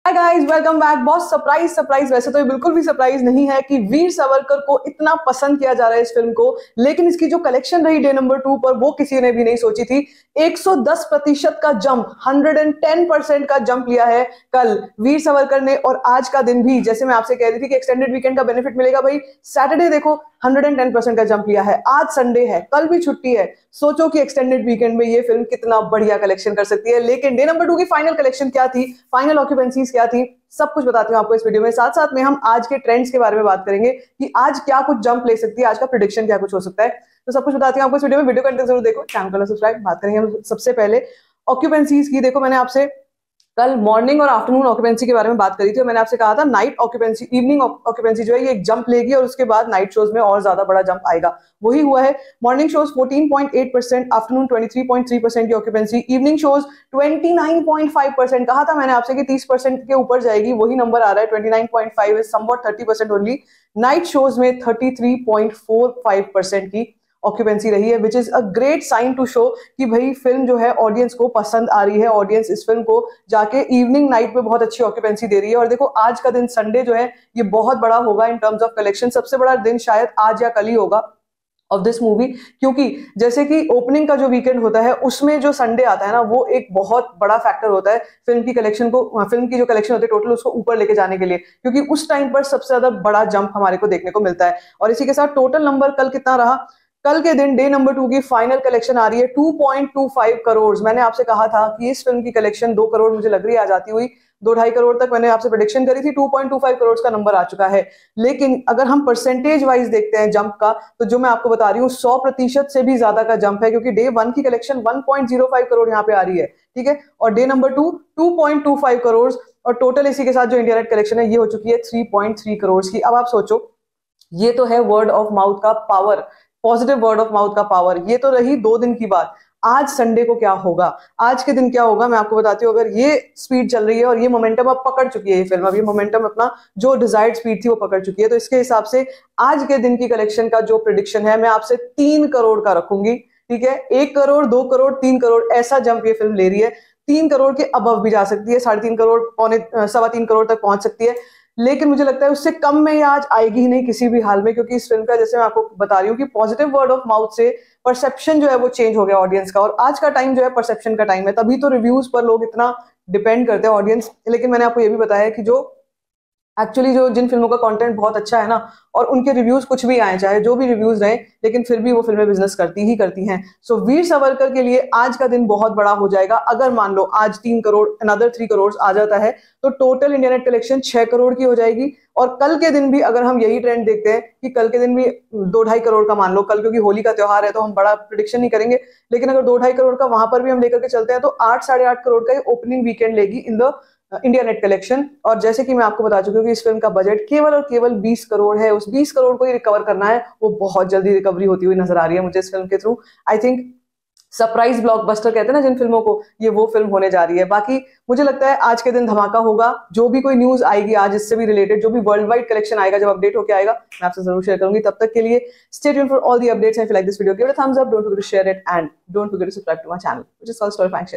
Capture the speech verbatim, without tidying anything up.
हाय guys, welcome back. बहुत surprise surprise वैसे तो ये बिल्कुल भी सरप्राइज नहीं है कि वीर सावरकर को इतना पसंद किया जा रहा है इस फिल्म को, लेकिन इसकी जो कलेक्शन रही डे नंबर टू पर वो किसी ने भी नहीं सोची थी। एक सौ दस प्रतिशत का जंप, एक सौ दस परसेंट का जंप लिया है कल वीर सावरकर ने। और आज का दिन भी, जैसे मैं आपसे कह रही थी कि एक्सटेंडेड वीकेंड का बेनिफिट मिलेगा, भाई सैटरडे देखो एक सौ दस परसेंट का जंप लिया है। आज संडे है, कल भी छुट्टी है। सोचो कि एक्सटेंडेड वीकेंड में ये फिल्म कितना बढ़िया कलेक्शन कर सकती है। लेकिन डे नंबर टू की फाइनल कलेक्शन क्या थी, फाइनल ऑक्यूपेंसीज क्या थी, सब कुछ बताती हूँ आपको इस वीडियो में। साथ साथ में हम आज के ट्रेंड्स के बारे में बात करेंगे कि आज क्या कुछ जंप ले सकती है, आज का प्रेडिक्शन क्या कुछ हो सकता है। तो सब कुछ बताती हूँ आपको इस वीडियो में। वीडियो कंटेंट जरूर देखो, चैनल को सब्सक्राइब। बात करेंगे हम सबसे पहले ऑक्यूपेंसीज की। देखो, मैंने आपसे कल मॉर्निंग और आफ्टरनून ऑक्यूपेंसी के बारे में बात करी थी और मैंने आपसे कहा था नाइट ऑक्यूपेंसी, इवनिंग ऑक्यूपेंसी जो है ये एक जंप लेगी और उसके बाद नाइट शोज में और ज्यादा बड़ा जंप आएगा। वही हुआ है। मॉर्निंग शोज चौदह पॉइंट आठ परसेंट, आफ्टरनून तेईस पॉइंट तीन परसेंट की ऑक्यूपेंसी, इवनिंग शोज उनतीस पॉइंट पाँच परसेंट। कहा था मैंने आपसे कि तीस परसेंट के ऊपर जाएगी, वही नंबर आ रहा है उनतीस पॉइंट पाँच इज समवॉट तीस परसेंट ओनली। नाइट शोज में तैंतीस पॉइंट चार पाँच परसेंट की ऑक्यूपेंसी रही है, which is a great sign to show कि भाई फिल्म जो है ऑडियंस को पसंद आ रही है। ऑडियंस इस फिल्म को जाके इवनिंग नाइट में बहुत अच्छी ऑक्यूपेंसी दे रही है। और देखो, आज का दिन संडे जो है ये बहुत बड़ा होगा इन टर्म्स ऑफ कलेक्शन। सबसे बड़ा दिन शायद आज या कल ही होगा ऑफ दिस मूवी, क्योंकि जैसे कि ओपनिंग का जो वीकेंड होता है उसमें जो संडे आता है ना, वो एक बहुत बड़ा फैक्टर होता है फिल्म की कलेक्शन को, फिल्म की जो कलेक्शन होती है टोटल उसको ऊपर लेके जाने के लिए, क्योंकि उस टाइम पर सबसे ज्यादा बड़ा जंप हमारे को देखने को मिलता है। और इसी के साथ टोटल नंबर कल कितना रहा, कल के दिन डे नंबर टू की फाइनल कलेक्शन आ रही है दो पॉइंट दो पाँच करोड़। मैंने आपसे कहा था कि इस फिल्म की कलेक्शन दो करोड़ मुझे लग रही है आ जाती हुई, दो ढाई करोड़ तक मैंने आपसे प्रेडिक्शन करी थी। दो पॉइंट दो पाँच करोड़ का नंबर आ चुका है। लेकिन अगर हम परसेंटेज वाइज देखते हैं जंप का, तो जो मैं आपको बता रही हूँ सौ प्रतिशत से भी ज्यादा का जंप है, क्योंकि डे वन की कलेक्शन एक पॉइंट शून्य पाँच करोड़ यहाँ पे आ रही है, ठीक है, और डे नंबर टू दो पॉइंट दो पाँच करोड़, और टोटल इसी के साथ जो इंडिया नेट कलेक्शन है ये हो चुकी है तीन पॉइंट तीन करोड़ की। अब आप सोचो, ये तो है वर्ड ऑफ माउथ का power, positive word of mouth का पावर। ये तो रही दो दिन की बात। आज संडे को क्या होगा, आज के दिन क्या होगा, मैं आपको बताती हूँ। अगर ये स्पीड चल रही है और ये मोमेंटम अब पकड़ चुकी है ये फिल्म, अब ये मोमेंटम अपना जो डिजायर्ड स्पीड थी वो पकड़ चुकी है, तो इसके हिसाब से आज के दिन की कलेक्शन का जो प्रेडिक्शन है मैं आपसे तीन करोड़ का रखूंगी, ठीक है। एक करोड़, दो करोड़, तीन करोड़, ऐसा जंप ये फिल्म ले रही है। तीन करोड़ के अबव भी जा सकती है, साढ़े तीन करोड़, पौने सवा तीन करोड़ तक पहुंच सकती है। लेकिन मुझे लगता है उससे कम में ये आज आएगी ही नहीं किसी भी हाल में, क्योंकि इस फिल्म का, जैसे मैं आपको बता रही हूँ कि पॉजिटिव वर्ड ऑफ माउथ से परसेप्शन जो है वो चेंज हो गया ऑडियंस का। और आज का टाइम जो है परसेप्शन का टाइम है, तभी तो रिव्यूज पर लोग इतना डिपेंड करते हैं ऑडियंस। लेकिन मैंने आपको ये भी बताया कि जो एक्चुअली जो जिन फिल्मों का कंटेंट बहुत अच्छा है ना, और उनके रिव्यूज कुछ भी आए, चाहे जो भी रिव्यूज रहे, लेकिन फिर भी वो फिल्में बिजनेस करती ही करती हैं। सो वीर सावरकर के लिए आज का दिन बहुत बड़ा हो जाएगा। अगर मान लो आज तीन करोड़, अनदर थ्री करोड़ आ जाता है, तो टोटल इंडिया नेट कलेक्शन छह करोड़ की हो जाएगी। और कल के दिन भी अगर हम यही ट्रेंड देखते हैं कि कल के दिन भी दो ढाई करोड़ का मान लो, कल क्योंकि होली का त्योहार है तो हम बड़ा प्रिडिक्शन नहीं करेंगे, लेकिन अगर दो ढाई करोड़ का वहां पर भी हम लेकर के चलते हैं, तो आठ साढ़े आठ करोड़ का ओपनिंग वीकेंड लेगी in the India net collection. और जैसे कि मैं आपको बता चुकी हूँ कि इस फिल्म का बजट केवल और केवल बीस करोड़ है। उस बीस करोड़ को ही रिकवर करना है, वो बहुत जल्दी रिकवरी होती हुई नजर आ रही है मुझे इस फिल्म के through. I think surprise blockbuster कहते हैं ना जिन फिल्मों को, ये वो फिल्म होने जा रही है। बाकी मुझे लगता है आज के दिन धमाका होगा। जो भी कोई न्यूज आएगी आज इससे भी रिलेटेड, जो भी वर्ल्ड वाइड कलेक्शन आएगा, जब अपडेट होकर आएगा, मैं आपसे जरूर शेयर करूंगी। तब तक के लिए stay tuned for all the updates. If you like this video, give it a thumbs up, don't forget to share it and don't forget to subscribe to my channel which is called स्टोरीफाइंग।